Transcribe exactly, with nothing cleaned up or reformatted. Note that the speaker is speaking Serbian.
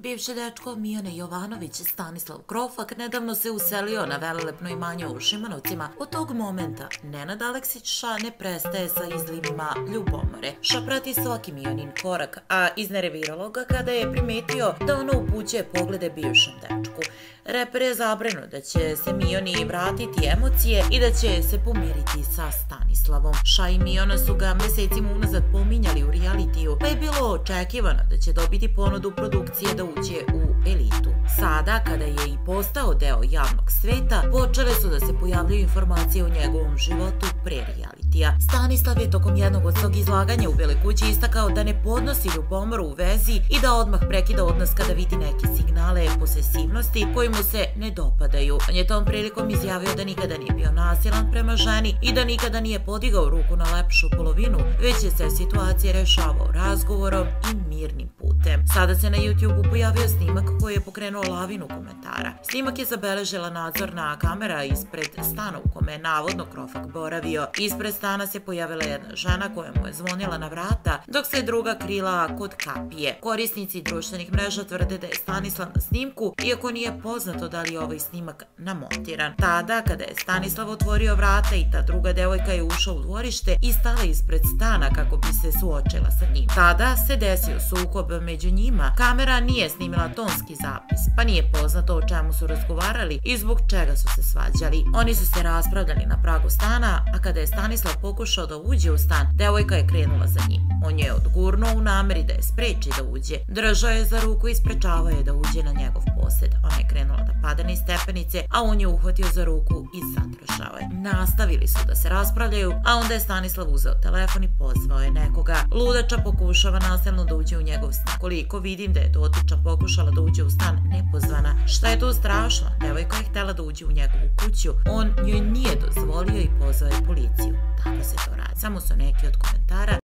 Bivši dečko Mijane Jovanović, Stanislav Krofak, nedavno se uselio na velelepno imanje u Šimanovcima. Od tog momenta Nenad Aleksića ne prestaje sa izlivima ljubomore. Ša prati svaki Mijanin korak, a iznerviralo ga kada je primetio da ono upućuje poglede bivšem dečku. Reper je zabrinut da će se Mijoni vratiti emocije i da će se pomiriti sa Stanislavom. Ša i Mijona su ga mesecima unazad pominjali u realitiju, pa je bilo očekivano da će dobiti ponudu produkcije da uđe u elitu. Sada, kada je i postao deo javnog sveta, počele su da se pojavljaju informacije o njegovom životu pre realitija. Stanislav je tokom jednog od svog izlaganja u Beloj kući istakao da ne podnosi ljubomoru u vezi i da odmah prekida odnos kada vidi neke signale posesivnosti koji mu se ne dopadaju. On je tom prilikom izjavio da nikada nije bio nasilan prema ženi i da nikada nije podigao ruku na lepšu polovinu, već je se situacije rešavao razgovorom i mirnim putem. Sada se na YouTubeu pojavio snimak koji je pokrenuo lavinu komentara. Snimak je zabeležila nadzorna kamera ispred stana u kome je navodno Krofak boravio. Ispred stana se pojavila jedna žena koja mu je zvonila na vrata, dok se druga krila kod kapije. Korisnici društvenih mreža tvrde da je Stanislav na snimku, iako nije poznato da li je ovaj snimak namontiran. Tada, kada je Stanislav otvorio vrata i ta druga devojka je ušla u dvorište i stala ispred stana kako bi se suočila sa njim. Tada se desio sukob među njima. Kamera nije snimila tonski zapis, pa nije poznato o čemu su razgovarali i zbog čega su se svađali. Oni su se raspravljali na pragu stana, a kada je Stanislav pokušao da uđe u stan, devojka je krenula za njim. On je odgurnuo u nameri da je spreči da uđe. Držao je za ruku i sprečavao je da uđe na njegov posed. Ona je krenula da pada niz stepenice, a on je uhvatio za ruku i zadržao je. Nastavili su da se raspravljaju, a onda je Stanislav uzeo telefon i pozvao je nekoga. Ludača pokušava nasilno da uđe u njegov stan. Koliko vidim da je dotična pokušala da uđe u stan nepozvana. Šta je tu strašno? Devojka je htela da uđe u njegovu kuću. On joj nije dozvolio i pozvao je policiju. Tako se to radi. Samo su neki od komentara.